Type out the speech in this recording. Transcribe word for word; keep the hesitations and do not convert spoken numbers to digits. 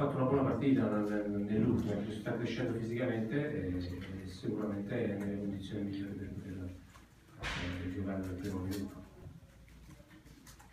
fatto una buona partita nell'ultima, perché sta crescendo fisicamente e, e sicuramente è nelle condizioni migliori per poter eh, giocare nel primo minuto.